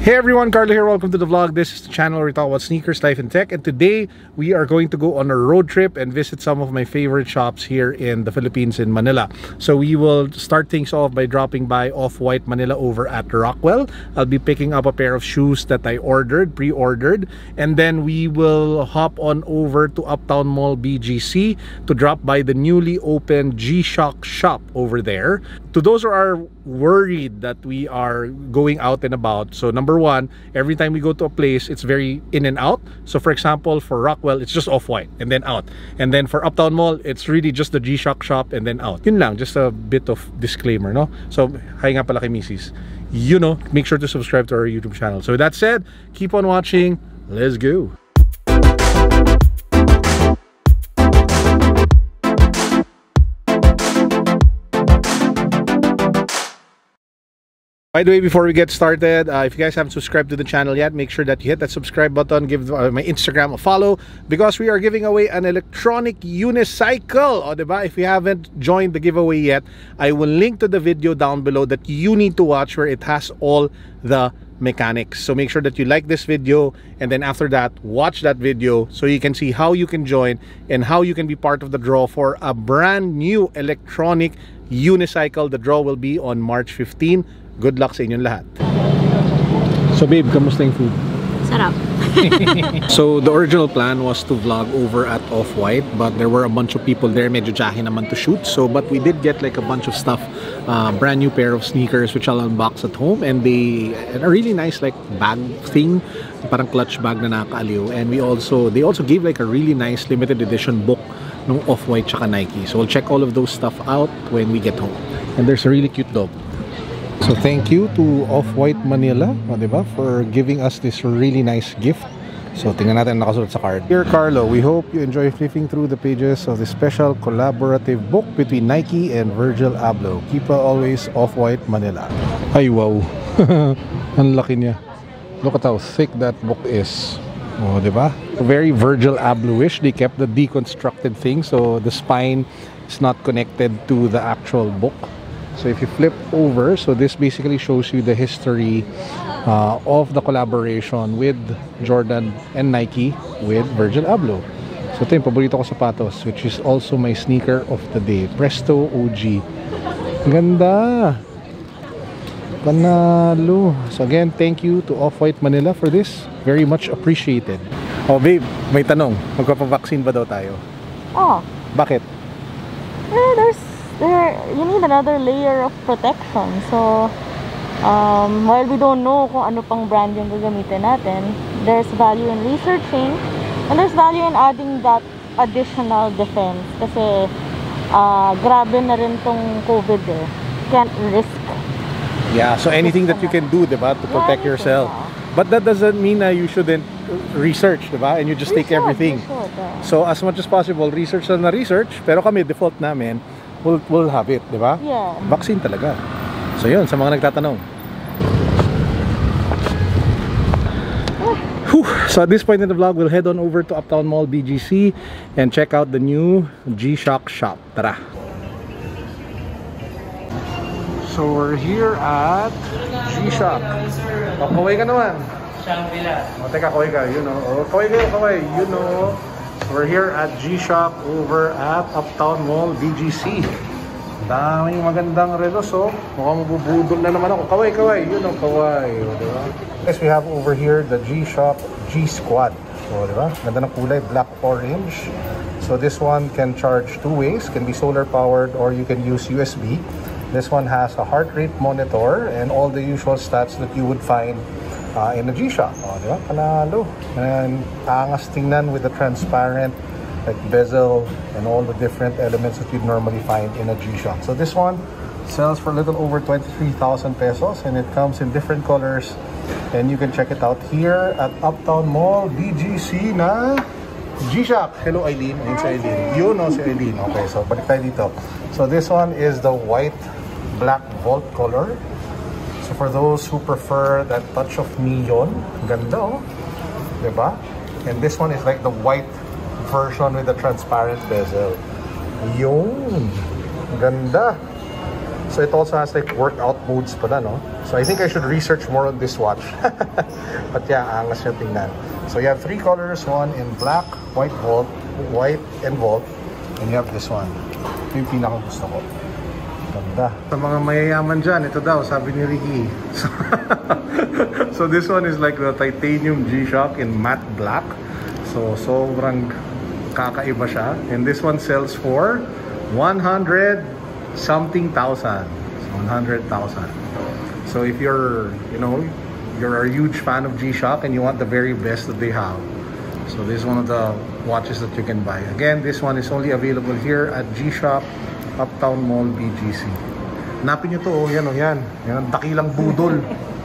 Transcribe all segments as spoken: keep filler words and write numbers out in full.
Hey everyone, Carlo here. Welcome to the vlog. This is the channel where we talk about sneakers, life, and tech. And today we are going to go on a road trip and visit some of my favorite shops here in the Philippines in Manila. So we will start things off by dropping by Off-White Manila over at Rockwell. I'll be picking up a pair of shoes that I ordered, pre-ordered. And then we will hop on over to Uptown Mall B G C to drop by the newly opened G-Shock shop over there. To those who are worried that we are going out and about, so number one, every time we go to a place, it's very in and out. So for example, for Rockwell, it's just Off-White and then out. And then for Uptown Mall, it's really just the G-Shock shop and then out. Yun lang, just a bit of disclaimer, no? So, hi nga pala kay Missus You know, make sure to subscribe to our YouTube channel. So with that said, keep on watching. Let's go. By the way, before we get started, uh, if you guys haven't subscribed to the channel yet, make sure that you hit that subscribe button, give uh, my Instagram a follow, because we are giving away an electronic unicycle. O, diba? If you haven't joined the giveaway yet, I will link to the video down below that you need to watch, where it has all the mechanics. So make sure that you like this video, and then after that, watch that video so you can see how you can join and how you can be part of the draw for a brand new electronic unicycle. The draw will be on March fifteenth. Good luck sa inyong lahat. So babe, kamusta yung food? Sarap. So the original plan was to vlog over at Off-White, but there were a bunch of people there. Medyo jahe naman to shoot. So but we did get like a bunch of stuff, uh, brand new pair of sneakers which I'll unbox at home, and they and a really nice like bag thing, parang clutch bag na nakakaaliw. And we also they also gave like a really nice limited edition book ng Off-White tsaka Nike. So we'll check all of those stuff out when we get home. And there's a really cute dog. So thank you to Off-White Manila, o, diba, for giving us this really nice gift. So tingnan natin ang nakasulat sa card. Dear Carlo, we hope you enjoy flipping through the pages of the special collaborative book between Nike and Virgil Abloh. Keep always Off-White Manila. Ay wow. Ang laki niya. Look at how thick that book is. O, diba? Very Virgil Abloh-ish. They kept the deconstructed thing, so the spine is not connected to the actual book. So if you flip over, so this basically shows you the history uh, of the collaboration with Jordan and Nike with Virgil Abloh. So ito yung paborito ko sapatos, which is also my sneaker of the day, Presto O G. Ganda! Panalo! So again, thank you to Off-White Manila for this. Very much appreciated. Oh babe, may tanong. Magpapavaccine ba daw tayo? Oh. Bakit? Eh, there's there you need another layer of protection. So um, while we don't know kung ano pang brand yung gagamitin natin, there's value in researching, and there's value in adding that additional defense. Kasi uh, grabe na rin tong COVID eh. Can't risk. Yeah, so anything that you can do, diba, to protect yeah, yourself. But that doesn't mean that you shouldn't research, diba? And you just we take should, everything. Should, yeah. So as much as possible, research na research. Pero kami, default namin, We'll, we'll have it, di ba? Yeah. Vaccine talaga. So yun, sa mga nagtatanong. Whew. So at this point in the vlog, we'll head on over to Uptown Mall B G C and check out the new G-Shock shop. Tara! So we're here at G-Shock. Oh, kaway ka naman. O, teka, kaway ka. You know. Oh, kaway kayo, kaway. You know. We're here at G-Shock over at Uptown Mall B G C. Daming magandang relos, oh. Mukhang mabubudol na naman ako. Kaway, kaway. Yun ang kaway. O, diba? Yes, we have over here the G-Shock G-Squad. O, diba? Ganda ng kulay, black orange. So this one can charge two ways. Can be solar powered or you can use U S B. This one has a heart rate monitor and all the usual stats that you would find Uh, in a G-Shock. Oh, diba? Panalo. And angas tingnan with the transparent like bezel and all the different elements that you'd normally find in a G-Shock. So this one sells for a little over twenty-three thousand pesos, and it comes in different colors, and you can check it out here at Uptown Mall B G C na G-Shock. Hello Eileen. Ayun si Eileen. You know si Eileen. Okay, so balik tayo dito. So this one is the white black vault color. So for those who prefer that touch of neon, ganda, oh. Diba? And this one is like the white version with the transparent bezel. Yun! Ganda! So it also has like workout modes pala, no? So I think I should research more on this watch. But yeah, angas yung tingnan. So you have three colors, one in black, white vault, white and vault, and you have this one. Ito yung pinaka gusto ko. Ganda. Sa mga mayayaman dyan, ito daw, sabi ni Ricky. So, so this one is like the titanium G-Shock in matte black. So sobrang kakaiba siya. And this one sells for one hundred something thousand. So one hundred thousand. So if you're, you know, you're a huge fan of G-Shock and you want the very best that they have, so this is one of the watches that you can buy. Again, this one is only available here at G-Shock, Uptown Mall, B G C. Hanapin nyo to, oh, yan, oh, yan. Yan ang dakilang budol.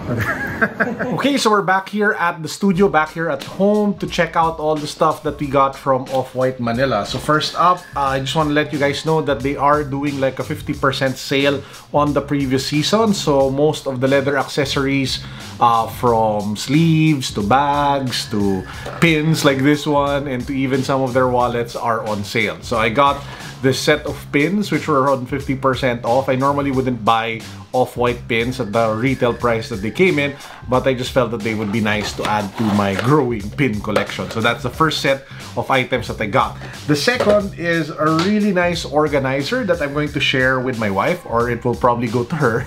Okay, so we're back here at the studio, back here at home to check out all the stuff that we got from Off-White Manila. So first up, uh, I just want to let you guys know that they are doing like a fifty percent sale on the previous season. So most of the leather accessories, uh, from sleeves to bags to pins like this one, and to even some of their wallets are on sale. So I got this set of pins which were on fifty percent off. I normally wouldn't buy Off-White pins at the retail price that they came in, but I just felt that they would be nice to add to my growing pin collection. So that's the first set of items that I got. The second is a really nice organizer that I'm going to share with my wife, or it will probably go to her.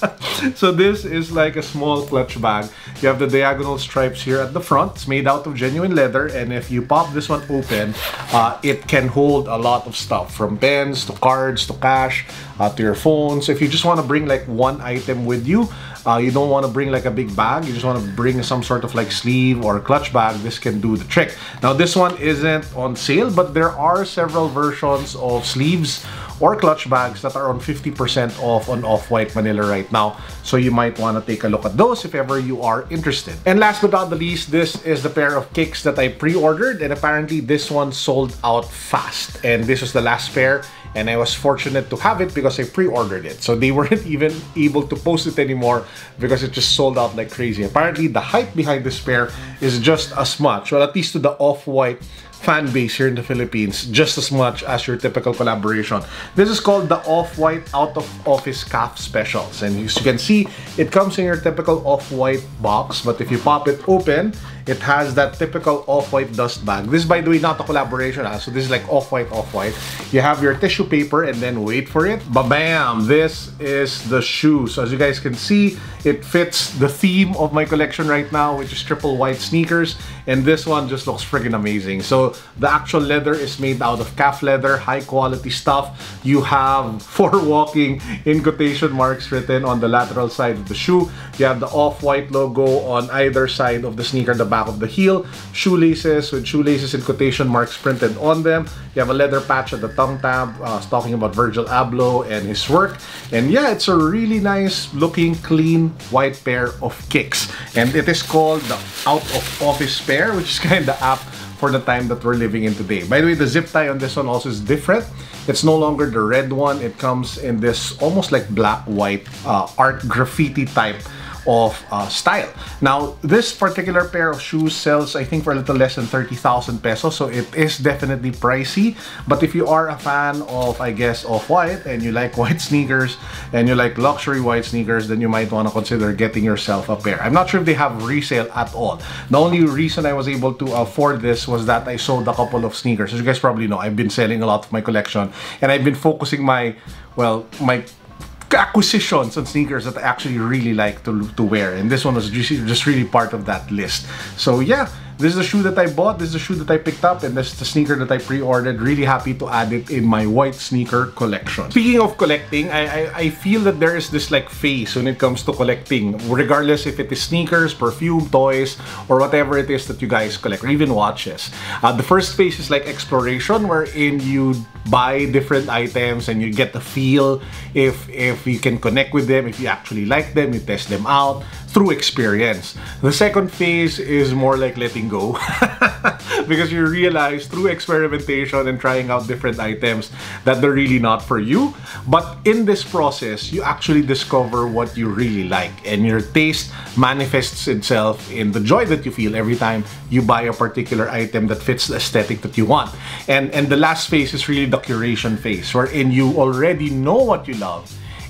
So this is like a small clutch bag. You have the diagonal stripes here at the front. It's made out of genuine leather, and if you pop this one open, uh, it can hold a lot of stuff, from pens to cards to cash, uh, to your phone. So if you just want to bring like one item with you, uh, you don't want to bring like a big bag, you just want to bring some sort of like sleeve or clutch bag, this can do the trick. Now this one isn't on sale, but there are several versions of sleeves or clutch bags that are on fifty percent off on Off-White Manila right now. So you might want to take a look at those if ever you are interested. And last but not the least, this is the pair of kicks that I pre-ordered, and apparently this one sold out fast. And this was the last pair, and I was fortunate to have it because I pre-ordered it. So they weren't even able to post it anymore because it just sold out like crazy. Apparently the hype behind this pair is just as much, well, at least to the Off-White fan base here in the Philippines, just as much as your typical collaboration. This is called the Off-White Out of Office Calf Specials, and as you can see, it comes in your typical Off-White box, but if you pop it open, it has that typical Off-White dust bag. This is, by the way, not a collaboration, huh? So this is like Off-White, Off-White. You have your tissue paper, and then wait for it, ba-bam! This is the shoe. So as you guys can see, it fits the theme of my collection right now, which is triple white sneakers, and this one just looks friggin' amazing. So the actual leather is made out of calf leather, high quality stuff. You have for walking in quotation marks written on the lateral side of the shoe. You have the Off-White logo on either side of the sneaker, the back of the heel. Shoelaces with shoelaces in quotation marks printed on them. You have a leather patch at the tongue tab, uh, talking about Virgil Abloh and his work. And yeah, it's a really nice looking, clean, white pair of kicks. And it is called the Out of Office pair, which is kind of apt for the time that we're living in today. By the way, the zip tie on this one also is different. It's no longer the red one. It comes in this almost like black-white uh, art graffiti type of uh, style. Now, this particular pair of shoes sells, I think, for a little less than thirty thousand pesos, so it is definitely pricey. But if you are a fan of, I guess, Off-White, and you like white sneakers, and you like luxury white sneakers, then you might want to consider getting yourself a pair. I'm not sure if they have resale at all. The only reason I was able to afford this was that I sold a couple of sneakers. As you guys probably know, I've been selling a lot of my collection, and I've been focusing my, well, my acquisitions on sneakers that I actually really like to, to wear, and this one was just, just really part of that list. So yeah, this is the shoe that I bought, this is the shoe that I picked up, and this is the sneaker that I pre-ordered. Really happy to add it in my white sneaker collection. Speaking of collecting, I, I, I feel that there is this like phase when it comes to collecting, regardless if it is sneakers, perfume, toys, or whatever it is that you guys collect, or even watches. Uh, the first phase is like exploration, wherein you buy different items and you get the feel if, if you can connect with them, if you actually like them, you test them out through experience. The second phase is more like letting go because you realize through experimentation and trying out different items that they're really not for you. But in this process, you actually discover what you really like, and your taste manifests itself in the joy that you feel every time you buy a particular item that fits the aesthetic that you want. And, and the last phase is really the curation phase, wherein you already know what you love,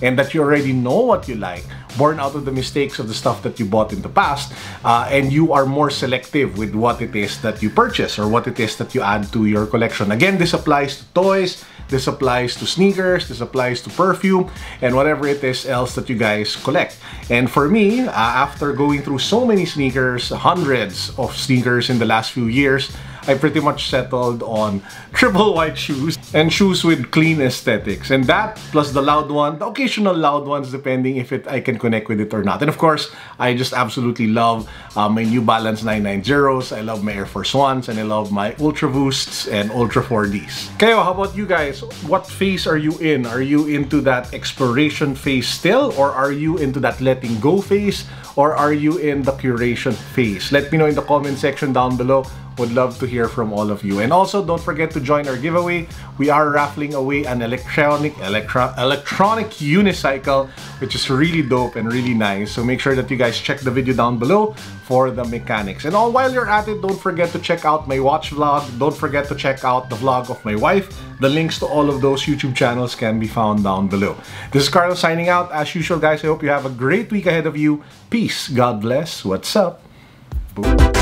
and that you already know what you like, born out of the mistakes of the stuff that you bought in the past, uh, and you are more selective with what it is that you purchase or what it is that you add to your collection. Again, this applies to toys, this applies to sneakers, this applies to perfume, and whatever it is else that you guys collect. And for me, uh, after going through so many sneakers, hundreds of sneakers in the last few years, I pretty much settled on triple white shoes and shoes with clean aesthetics. And that, plus the loud one, the occasional loud ones, depending if it I can connect with it or not. And of course, I just absolutely love uh, my New Balance nine ninetys, I love my Air Force Ones, and I love my Ultra Boosts and Ultra four Ds. Okay, well, how about you guys? What phase are you in? Are you into that exploration phase still? Or are you into that letting go phase? Or are you in the curation phase? Let me know in the comment section down below. Would love to hear from all of you. And also, don't forget to join our giveaway. We are raffling away an electronic electro electronic unicycle, which is really dope and really nice. So make sure that you guys check the video down below for the mechanics. And all while you're at it, don't forget to check out my watch vlog. Don't forget to check out the vlog of my wife. The links to all of those YouTube channels can be found down below. This is Carlos signing out. As usual, guys, I hope you have a great week ahead of you. Peace. God bless. What's up? Boom.